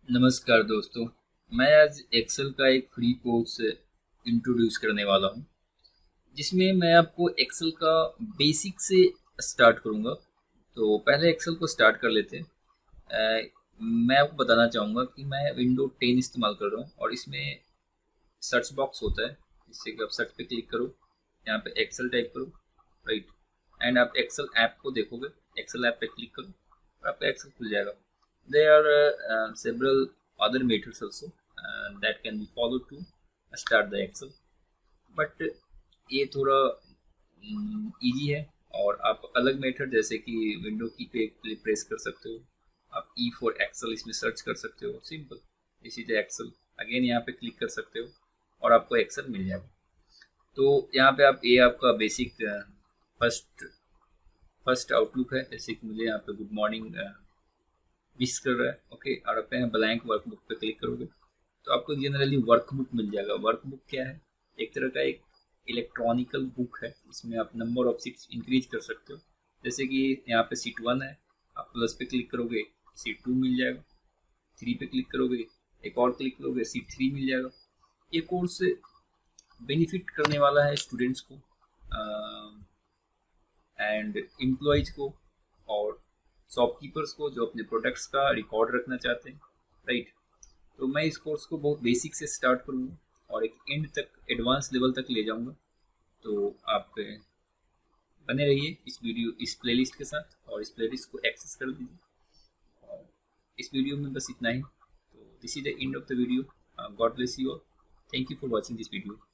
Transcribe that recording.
नमस्कार दोस्तों। मैं आज एक्सेल का एक फ्री कोर्स इंट्रोड्यूस करने वाला हूं, जिसमें मैं आपको एक्सेल का बेसिक से स्टार्ट करूंगा। तो पहले एक्सेल को स्टार्ट कर लेते हैं। मैं आपको बताना चाहूँगा कि मैं विंडो 10 इस्तेमाल कर रहा हूँ और इसमें सर्च बॉक्स होता है, जिससे कि आप सर्च पे क्लिक करो, यहाँ पे एक्सेल टाइप करो, राइट, एंड आप एक्सेल ऐप को देखोगे। एक्सेल ऐप पे क्लिक करो और आपका एक्सेल खुल जाएगा। There are several other methods also that can be followed to start the Excel, but ये थोड़ा इजी है। और आप अलग मेथड जैसे कि विंडो की पे प्रेस कर सकते हो, आप ई फॉर एक्सेल इसमें सर्च कर सकते हो, सिंपल। इसी तरह एक्सेल अगेन यहाँ पे क्लिक कर सकते हो और आपको एक्सेल मिल जाएगा। तो यहाँ पे आप ये आपका बेसिक फर्स्ट फर्स्ट आउटलुक है। जैसे कि मुझे यहाँ पे गुड मॉर्निंग विश कर रहा है, ओके। और आप यहाँ ब्लैंक वर्कबुक पे क्लिक करोगे तो आपको जनरली वर्कबुक मिल जाएगा। वर्कबुक क्या है? एक तरह का एक इलेक्ट्रॉनिकल बुक है। इसमें आप नंबर ऑफ सीट्स इंक्रीज कर सकते हो। जैसे कि यहाँ पे सीट 1 है, आप प्लस पे क्लिक करोगे सीट 2 मिल जाएगा, 3 पे क्लिक करोगे, एक और क्लिक करोगे सीट 3 मिल जाएगा। ये कोर्स बेनिफिट करने वाला है स्टूडेंट्स को एंड एम्प्लॉयज को और शॉपकीपर्स को, जो अपने प्रोडक्ट्स का रिकॉर्ड रखना चाहते हैं, राइट। तो मैं इस कोर्स को बहुत बेसिक से स्टार्ट करूँगा और एक एंड तक, एडवांस लेवल तक ले जाऊँगा। तो आप बने रहिए इस प्लेलिस्ट के साथ और इस प्लेलिस्ट को एक्सेस कर दीजिए। और इस वीडियो में बस इतना ही। तो this is the end of the video. God bless you all. Thank you for watching this video.